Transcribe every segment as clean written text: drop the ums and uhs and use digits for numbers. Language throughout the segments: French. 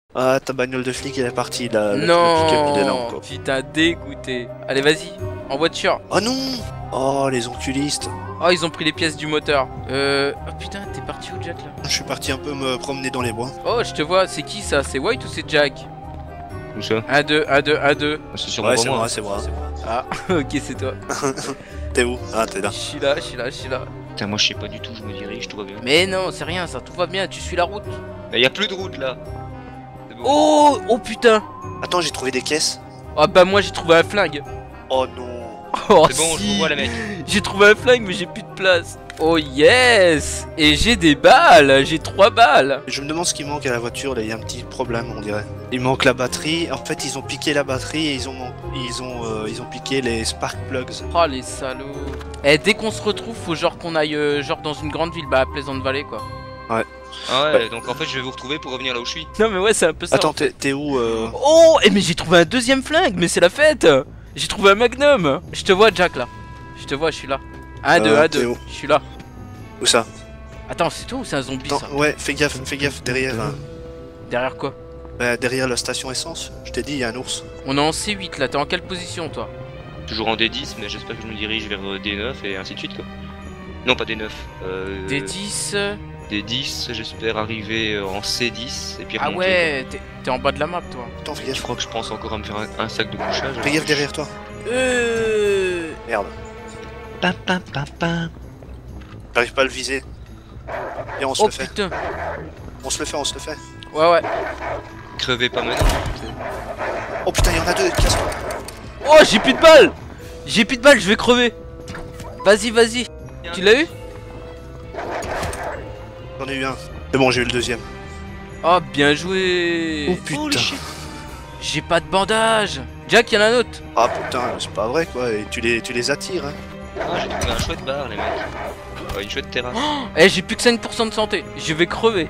Ah, ta bagnole de flic elle est partie là. Le pick-up il est là Non, encore. putain, dégoûté. Allez, vas-y, en voiture. Oh non. Oh les enculistes. Oh, ils ont pris les pièces du moteur. Oh putain, t'es parti où, Jack, là? Je suis parti un peu me promener dans les bois. Oh, je te vois, c'est qui ça? C'est White ou c'est Jack? Où ça? 1, 2, 1, 2, 1, 2. C'est sûrement Ouais pas c'est moi. moi, c'est moi. Ah, ok, c'est toi. T'es où? Ah t'es là. Je suis là, je suis là, je suis là. Putain, moi je sais pas du tout, je me dirige, tout va bien. Mais non, c'est rien, ça, tout va bien, tu suis la route. Mais y a plus de route là. C'est bon. Oh, oh putain. Attends j'ai trouvé des caisses. Ah bah moi j'ai trouvé un flingue. Oh non. Oh C'est bon, je si. vous vois les mecs. J'ai trouvé un flingue mais j'ai plus de place. Oh yes. Et j'ai des balles, j'ai 3 balles. Je me demande ce qui manque à la voiture là, il y a un petit problème on dirait. Il manque la batterie. En fait ils ont piqué la batterie et ils ont piqué les spark plugs. Oh les salauds. Eh, dès qu'on se retrouve, faut genre qu'on aille genre dans une grande ville, bah à Pleasant Valley quoi. Ah ouais, donc en fait je vais vous retrouver pour revenir là où je suis. Non mais ouais, c'est un peu ça. Attends t'es où Oh, eh mais j'ai trouvé un deuxième flingue, mais c'est la fête. J'ai trouvé un magnum. Je te vois, Jack, là. Je te vois, je suis là. 1, 2, 1, t'es 2. où Je suis là. Où ça? Attends, c'est toi ou c'est un zombie, Attends, ça? ouais fais gaffe derrière. Derrière quoi? Derrière la station essence. Je t'ai dit il y a un ours. On est en C8 là, t'es en quelle position toi? Toujours en D10, mais j'espère que je me dirige vers D9 et ainsi de suite quoi. Non, pas D9. D10. D10, j'espère arriver en C10 et puis Ah remonter, ouais, t'es en bas de la map toi. Attends fais quoi. Je gaffe. crois que je pense encore à me faire un sac de couchage. Fais gaffe derrière toi. Merde. Pam pam pam pam. J'arrive pas à le viser. Et on se Oh le fait. putain. On se le fait. Ouais, ouais. Crevez pas maintenant. Oh putain, il y en a deux, casse-toi. Oh, j'ai plus de balles. J'ai plus de balles, je vais crever. Vas-y, vas-y. Tu l'as eu? J'en ai eu un. C'est bon, j'ai eu le deuxième. Oh, bien joué. Oh putain. J'ai pas de bandage. Jack, y'en a un autre. Ah putain, c'est pas vrai quoi. Et tu les attires, hein. Ah, j'ai trouvé un chouette bar les mecs. Une chouette terrasse. Eh, j'ai plus que 5% de santé. Je vais crever.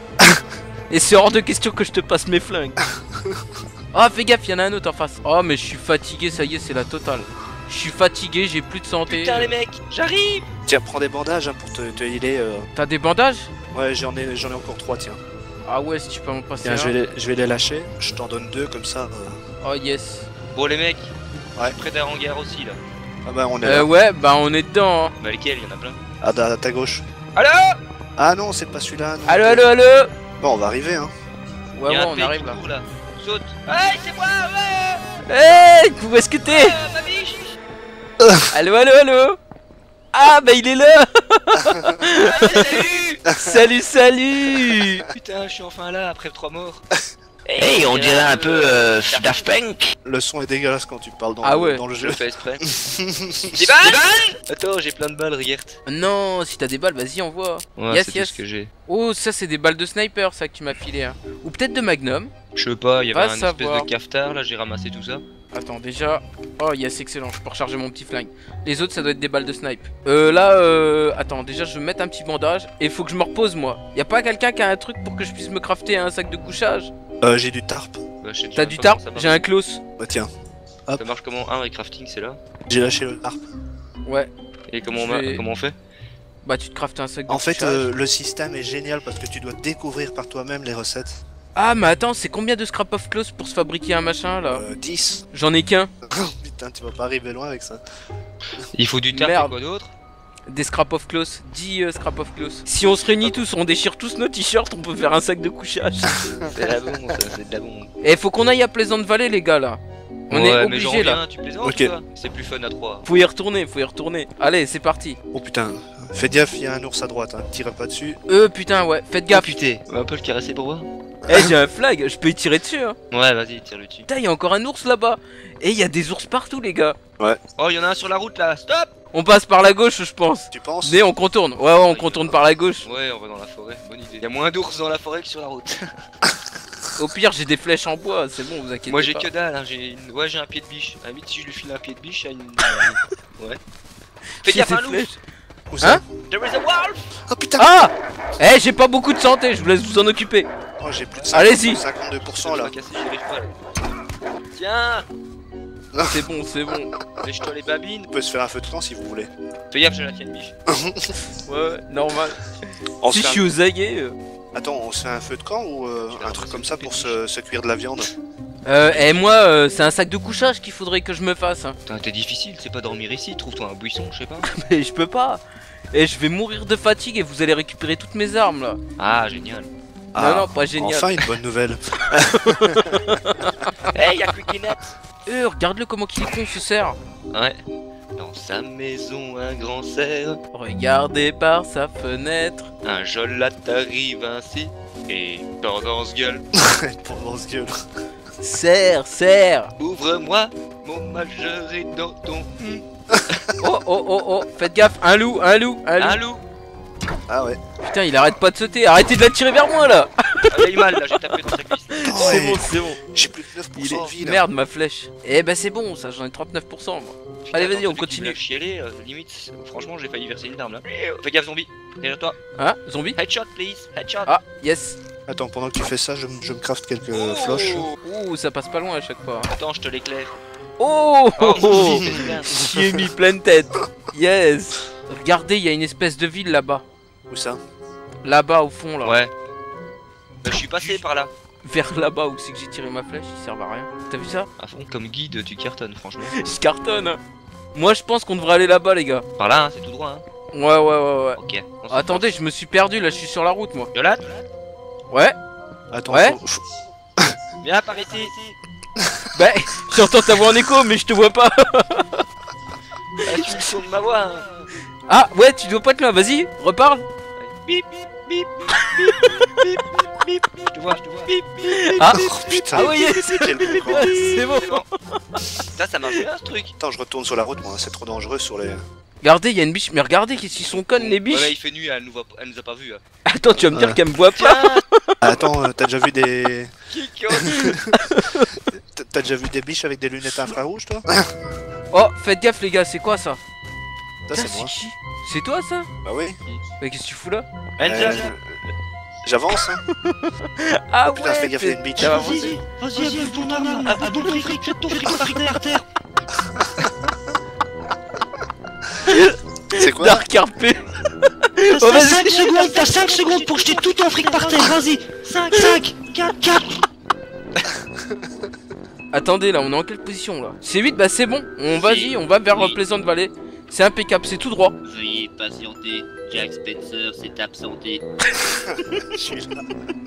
Et c'est hors de question que je te passe mes flingues. Ah, fais gaffe, y'en a un autre en face. Oh, mais je suis fatigué, ça y est, c'est la totale. Je suis fatigué, j'ai plus de santé. Putain les mecs, j'arrive. Tiens, prends des bandages hein, pour te healer. T'as des bandages? Ouais, j'en ai encore 3, tiens. Ah ouais, si tu peux m'en passer Tiens, un. je vais les lâcher. Je t'en donne 2 comme ça. Oh yes. Bon les mecs, Ouais. près d'un hangar aussi là. Ah bah on est là. Ouais, bah on est dedans. Hein. Bah lesquels, il y en a plein. Ah, à ta gauche. Allo. Ah non, c'est pas celui-là. non. Allo, allo, allo. Bon, on va arriver, hein. Ouais, Il y ouais, a un on pays arrive qui là. court, là. Saute. Hey, c'est moi, ouais. Hey, où est-ce que t'es? Ma biche. Allo, allo, allo. Ah, bah il est là. Salut. Salut, salut. Putain, je suis enfin là après 3 morts. Hey, on dirait un peu Daft Punk. Le son est dégueulasse quand tu parles dans, Ah ouais. dans le Je jeu. le fais exprès. Des balles. Attends, j'ai plein de balles, regarde. Non, si t'as des balles, vas-y, envoie. Ouais, Yes, c'est yes. tout ce que j'ai. Oh, ça c'est des balles de sniper, ça que tu m'as filé. Hein. Ou peut-être de magnum. Je sais pas, il y Va avait un espèce savoir. de cafetard là, j'ai ramassé tout ça. Attends, déjà. Oh, yes, excellent, je peux recharger mon petit flingue. Les autres, ça doit être des balles de snipe. Attends, déjà, je vais mettre un petit bandage. Et faut que je me repose, moi. Y a pas quelqu'un qui a un truc pour que je puisse me crafter un sac de couchage? J'ai du tarp. Bah, je sais déjà T'as même du pas tarp? comment ça marche. J'ai un close. Bah tiens, Ça marche comment? Un crafting, c'est là. j'ai lâché le tarp. Ouais. Et comment Je vais- comment on fait? Bah, tu te craftes un sac de En fait, couchage. le système est génial parce que tu dois découvrir par toi-même les recettes. Ah, mais attends, c'est combien de scrap of close pour se fabriquer un machin là? 10. J'en ai qu'un. Putain, tu vas pas arriver loin avec ça. Il faut du tarp Merde. et quoi d'autre? Des scrap of close. 10 scrap of close. Si on se réunit tous, on déchire tous nos t-shirts, on peut faire un sac de couchage. C'est de la bombe, ça, c'est de la bombe. Et faut qu'on aille à Pleasant Valley, les gars là. On est mais j'en obligé là. reviens, tu plaisantes Ok. toi. C'est plus fun à 3. Faut y retourner, faut y retourner. Allez, c'est parti. Oh putain, fais gaffe, il y a un ours à droite, hein. Tire pas dessus. Putain, ouais, faites Oh gaffe. putain, on va un peu le caresser pour voir. Eh, j'ai un flag, je peux y tirer dessus. Hein. Ouais, vas-y, tire le dessus. Putain, y a encore un ours là-bas. Et y a des ours partout, les gars. Oh, il y en a un sur la route là, stop. On passe par la gauche, je pense. Tu penses? Mais on contourne. Ouais, on contourne par la gauche. Ouais, on va dans la forêt, bonne idée. Il y a moins d'ours dans la forêt que sur la route. Au pire, j'ai des flèches en bois, c'est bon, vous inquiétez Moi j'ai pas. que dalle, hein. J'ai un pied de biche. À la limite, si je lui file un pied de biche, il y a une. Ouais. Fais J'ai gaffe des à un loup. flèches. Où ça? Hein? There is a wolf. Oh putain! Ah! Eh, j'ai pas beaucoup de santé, je vous laisse vous en occuper. Oh, j'ai plus de Allez-y. 52% là. Casser, j'y arrive pas là. Tiens, C'est bon, c'est bon. lèche-toi les babines. On peut se faire un feu de camp si vous voulez. Fais gaffe, j'ai la tienne biche. Ouais, ouais, normal. On Si se je fait suis aux aguets. Attends, on se fait un feu de camp ou un truc comme ça pour se cuire de la viande? Et moi, c'est un sac de couchage qu'il faudrait que je me fasse. Hein. Putain, t'es difficile, c'est pas dormir ici, trouve-toi un buisson, je sais pas. Mais je peux pas. Et je vais mourir de fatigue et vous allez récupérer toutes mes armes là. Ah, génial. Non, non, pas génial. Enfin, une bonne nouvelle. Hey, y'a Quickinet. Regarde-le comment qu'il est con ce cerf. Ouais. Dans sa maison, un grand cerf. Regardez par sa fenêtre. Un jolat arrive ainsi. Et tendance gueule. Pour ce gueule. Cerf. Ouvre-moi, mon majeur est dans ton. Oh, faites gaffe, un loup. Un loup. Ah ouais. Putain, il arrête pas de sauter, arrêtez de la tirer vers moi là. Ah, il est mal là, j'ai tapé dans sa cuisse. C'est bon, c'est bon. J'ai plus de 9% Il de est... vie là. Merde, ma flèche. Eh ben c'est bon, ça, j'en ai 39% moi. Putain, Allez, vas-y, attends, on celui qui continue. me l'a chialé, limite, franchement, j'ai failli verser une larme là. Fais gaffe, zombie. Derrière toi. Hein, zombie? Headshot, please. Headshot. Ah, yes. Attends, pendant que tu fais ça, je me craft quelques floches. Ouh, ça passe pas loin à chaque fois. Attends, je te l'éclaire. Oh, Oh, c'est bien. j'y ai mis plein de tête. Yes. Regardez, il y a une espèce de ville là-bas. Où ça? Là-bas au fond là. Ouais. Bah, je suis passé par là. Vers là-bas où c'est que j'ai tiré ma flèche, ils servent à rien. T'as vu ça? À fond, comme guide, tu cartonnes, franchement. Je cartonne. Hein. Moi je pense qu'on devrait aller là-bas les gars. Par là, hein, c'est tout droit, hein. Ouais. Ok. on se Attendez, je me suis perdu là, je suis sur la route moi. prend. Yolat, Ouais. Attends, Ouais. viens par ici. Bah, j'entends ta voix en écho mais je te vois pas. Ah, tu me tournes ma voix, hein. Ah ouais, tu dois pas être là, vas-y, reparle. Bip, bip, bip, bip, bip, bip. Je te vois. Bip, bip. Ah, Oh putain. ah oui, Quel con. c'est bon. Ça marche bien ce truc. Attends, je retourne sur la route, moi, c'est trop dangereux sur les. Regardez, il y a une biche, mais regardez qu'ils sont connes les Ouais, biches. là, il fait nuit, elle nous a pas vu. Attends, tu vas me dire Ouais. qu'elle me voit pas. Tiens, Attends, t'as déjà vu des. Kiko. T'as déjà vu des biches avec des lunettes infrarouges, toi? Oh, faites gaffe les gars, c'est quoi ça? Ça, Putain, c'est moi. qui? C'est toi ça? Bah oui. Mais qu'est-ce que tu fous là? Enza. J'avance, hein. Ah Oh putain, fais gaffe, il y a une bitch. ça va avancer. Vas-y, appuie ton arme, à ton fric, jette ton fric par terre. C'est quoi? Dark RP. Oh, T'as vas-y. 5 secondes, t'as 5 secondes pour jeter tout ton fric par terre, vas-y. 5, 4, 4. Attendez là, on est en quelle position là? C'est 8, bah c'est bon. On va-y, on va vers Oui. Pleasant Valley. C'est impeccable, c'est tout droit. Veuillez patienter, Jack Spencer s'est absenté. Je suis là.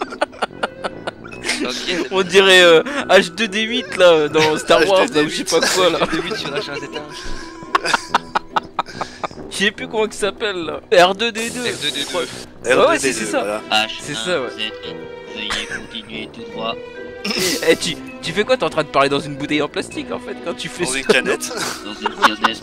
Ok, On dirait H2D8 là dans Star Wars là, ou je sais pas quoi là. H2D8 sur la chaise d'étage. Je sais plus comment il s'appelle là. R2D2. F2D2. Ouais, R2D2, c'est ça. voilà. C'est ça, ouais. H1Z1. Veuillez continuer tout droit. Eh, tu fais quoi? T'es en train de parler dans une bouteille en plastique en fait quand tu fais Dans ça. une canette. Dans une canette.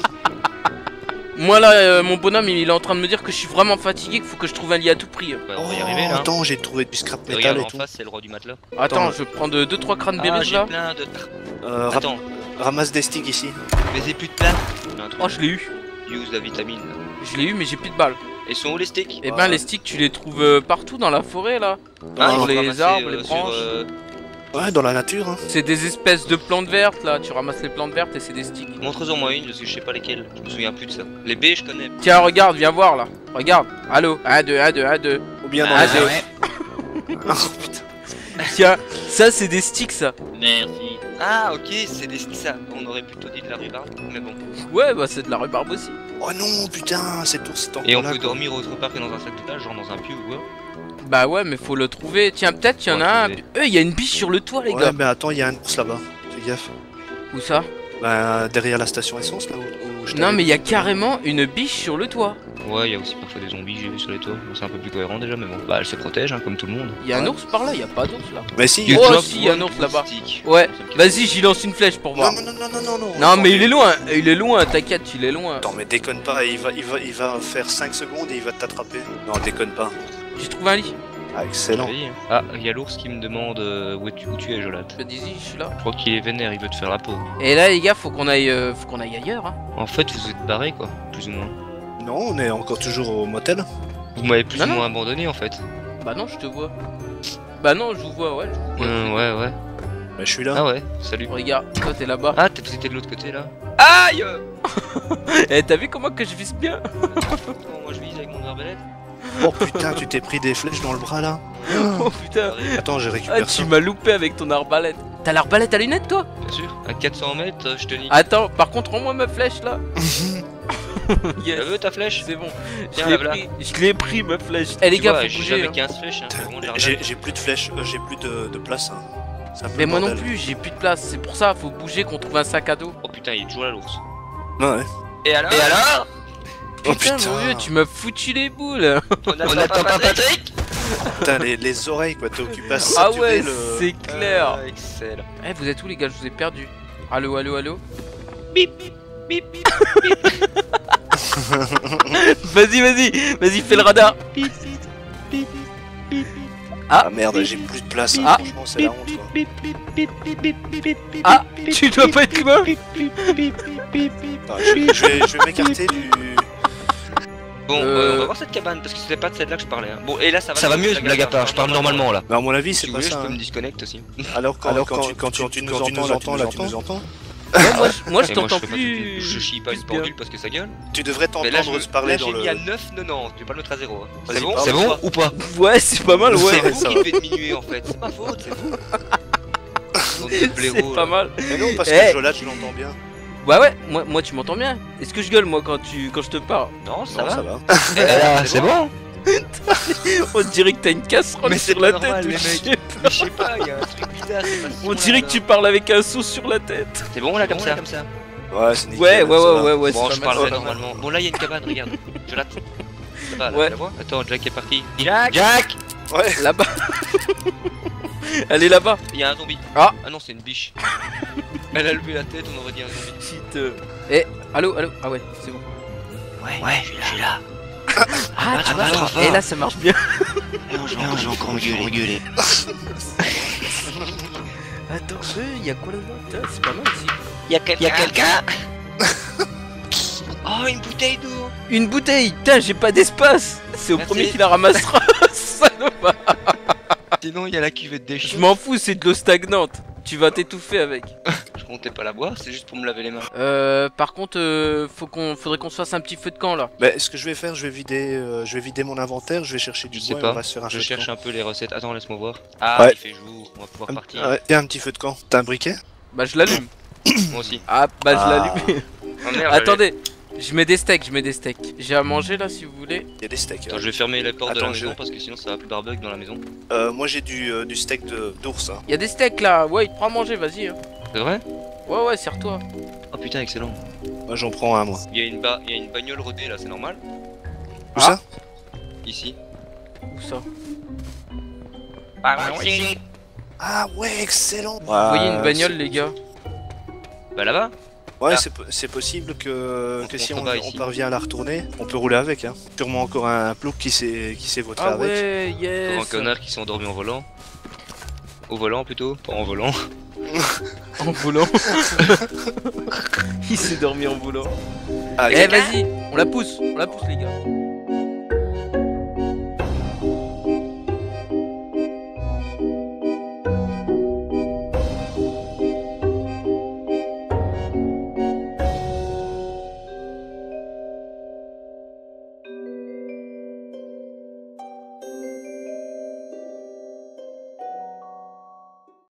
Moi là, mon bonhomme il est en train de me dire que je suis vraiment fatigué, qu'il faut que je trouve un lit à tout prix. Bah, on va y arriver là. Attends, j'ai trouvé du scrap Et metal regarde et en tout. face, c'est le roi du matelas. Attends, Attends. je vais prendre 2-3 Ah, cranberries j'ai là. plein de. Attends. Attends, Ramasse des sticks ici. mais j'ai plus de place. J'ai un truc. Oh, je l'ai eu. Use la vitamine. Je l'ai eu, mais j'ai plus de balles. Et sont où les sticks? Et ben, Voilà. les sticks, tu les trouves partout dans la forêt là. Ah, Dans il faut les ramasser, arbres, les sur, branches. Ouais, dans la nature, hein. C'est des espèces de plantes vertes là. Tu ramasses les plantes vertes et c'est des sticks. Montre-en moi une parce que je sais pas lesquelles. Je me souviens plus de ça. Les B, je connais. Tiens, regarde, viens voir là. Regarde. Allô. 1, 2, 1, 2, 1, 2. Ou bien dans Ah, les j'ai- airs. Oh putain. Tiens, ça c'est des sticks ça. Merci. Ah, ok, c'est des ça. On aurait plutôt dit de la rhubarbe, mais bon. Ouais, bah c'est de la rhubarbe aussi. Oh non, putain, cet ours est encore Et on là, peut quoi. dormir autre part que dans un sac de plage, genre dans un puits ou quoi. Bah ouais, mais faut le trouver. Tiens, peut-être qu'il y en Faut a un. trouver. Il y a une biche sur le toit les Ouais, gars. mais attends, il y a un ours là-bas. Fais gaffe. Où ça? Bah, derrière la station essence, là où je Non, t'avais mais il y a dit. carrément une biche sur le toit. Ouais, il y a aussi parfois des zombies, j'ai vu sur les toits. Bon, c'est un peu plus cohérent déjà, mais bon. Bah, elle se protège, hein, comme tout le monde. Il y a un Ouais. ours par là, il y a pas d'ours là. Mais si, Oh, drop si, y a un one ours là-bas. stick. Ouais, Ça me casse. vas-y, j'y lance une flèche pour voir. Non, non, non, non, non, non. Non, mais il est loin, t'inquiète, il est loin. Attends, mais déconne pas, il va faire 5 secondes et il va t'attraper. Non, déconne pas. J'ai trouvé un lit. Ah, excellent. J'avais dit, hein. Ah, il y a l'ours qui me demande où tu es, Jolat. Bah, dis-y, je suis là. Je crois qu'il est vénère, il veut te faire la peau. Et là, les gars, faut qu'on aille ailleurs. Hein. En fait, vous êtes barrés, quoi, plus ou moins. Non, on est encore toujours au motel. Vous m'avez plus Non, ou non. moins abandonné, en fait. Bah non, je te vois. Bah non, je vous vois, ouais. Je vous vois. Ouais. Bah, je suis là. Ah ouais, salut. Regarde, toi t'es là-bas. Ah, vous étiez de l'autre côté, là. Aïe. Eh, t'as vu comment que je vise bien? Comment moi je vise avec mon arbalète? Oh putain, tu t'es pris des flèches dans le bras là. Oh putain. Attends, j'ai Ah, récupéré tu ça. m'as loupé avec ton arbalète. T'as l'arbalète à lunettes toi? Bien sûr, à 400 mètres, je te nique. Attends, par contre rends-moi ma flèche là. Yes. Tu veux ta flèche? C'est bon. Tiens, Je l'ai voilà. pris. Je l'ai pris ma flèche. Eh les Tu gars, vois, faut j'ai bouger. jamais Hein. 15 flèches, hein. c'est vraiment de la J'ai plus de flèches, j'ai plus de place. Hein. C'est un peu Mais le moi non bordel. plus, j'ai plus de place. C'est pour ça, faut bouger qu'on trouve un sac à dos. Oh putain, il est toujours là l'ours. Ouais. Et alors? Oh Putain, putain, mon vieux, tu m'as foutu les boules. On attend pas Patrick? putain les oreilles quoi, t'es occupé à Ah saturer ouais, le... c'est clair. Excellent. Eh, vous êtes où les gars? Je vous ai perdu. Allô, allô, allô. Bip, bip, bip, Vas-y, vas-y, vas-y, fais le radar. bip, bip, bip, Ah merde, j'ai plus de place, hein. Ah. Franchement c'est la honte quoi. bip, bip, bip, bip, bip, bip, bip, Ah, bip, tu dois pas être loin. bip, bip, bip, bip, bip. Attends, je vais m'écarter du... Bon, on va voir cette cabane parce que c'était pas de celle-là que je parlais. Hein. Bon, et là ça va. Ça va mieux, blague à part, je parle normalement là. Mais à mon avis Si c'est vous pas voulez, je ça. peux me hein. disconnecter aussi. Alors quand tu nous entends là, tu nous entends. Ouais, moi je Et t'entends fais pas plus. Je chie pas plus une bien. pendule parce que ça gueule. Tu devrais Mais là, t'entendre se parler là dans j'ai le... mis à 9,90. Tu vais pas le mettre à 0. Hein. Vas-y, C'est bon? parle. C'est bon ou pas? Ouais, c'est pas mal, ouais. C'est vous ça qui va. me faites diminuer en fait. C'est ma faute, c'est vous. Bande de blaireaux, C'est pas là. mal. Mais non, parce Eh. que Jola, tu l'entends bien. Ouais, ouais, moi tu m'entends bien. Est-ce que je gueule moi quand je te parle? Non, ça Non, va. ça va. Eh, Là, c'est bon? On dirait que t'as une casserole Mais c'est sur la pas tête. normal, ou les je mecs. sais Mais je sais pas, il y a un truc bizarre. c'est pas si On bon, dirait là, que tu parles avec un seau sur la tête. C'est bon là comme ça. Ouais, c'est nickel. Ouais, ouais, ça va. ouais, ouais, Bon, c'est je pas mal, parlerai c'est pas mal. normalement. Bon, là, il y a une cabane, regarde. Je l'attends. Ça va, là, Ouais. tu la vois? Attends, Jack est parti. Jack! Ouais. Là-bas. Elle est là-bas. Il y a un zombie. Ah. Non, c'est une biche. Elle a levé la tête, on aurait dit un zombie. Petite. Eh, allô, allô. Ah ouais, c'est bon. Ouais, je suis là. Ah, tu bah, trop vois. fort. Et là, ça marche bien. On va encore gueuler. Attends, il y a quoi là-bas? Putain, c'est pas mal ici. Y'a Y'a quelqu'un? Oh, une bouteille d'eau! Une bouteille. Putain, j'ai pas d'espace. C'est au Merci. premier qui la ramassera. Salopard. Sinon, il y a la cuvette des Je chiens. m'en fous, c'est de l'eau stagnante. Tu vas t'étouffer avec. Je comptais pas la boire, c'est juste pour me laver les mains. Par contre, faudrait qu'on se fasse un petit feu de camp là. Bah, ce que je vais faire, je vais vider mon inventaire, je vais chercher du Je sais bois et pas. on va se faire un Je feu de cherche camp. un peu les recettes. Attends, laisse-moi voir. Ah, Ouais. il fait jour, on va pouvoir Un- partir. Ouais, tiens, un petit feu de camp. T'as un briquet? Bah, je l'allume. Moi aussi. Ah, bah, je Ah. l'allume. Oh merde, Attendez, je mets des steaks, J'ai à manger là si vous voulez. Il y a des steaks. Attends, je vais fermer les portes de la Attends, maison je- parce que sinon ça va plus barbecue dans la maison. Moi j'ai du steak d'ours. Hein. Y a des steaks là, ouais, il te prend à manger, vas-y. Hein. C'est vrai? Ouais, ouais, serre-toi. Oh putain, excellent. Moi j'en prends un moi. Il y a une bagnole rodée là, c'est normal? Où Ah. ça? Ici. Où ça? Ah ouais, excellent. Vous voyez une bagnole, les gars? Bah là-bas? Ouais, Ah. c'est possible que On si on contrebas ici. parvient à la retourner, on peut rouler avec. Hein. Sûrement encore un plouc qui s'est vautré Ah avec. ouais, Pour yes. un connard qui s'est endormi en volant. Au volant plutôt, pas en volant. En volant. Il s'est dormi en volant. Ah, Eh, vas-y, on la pousse les gars.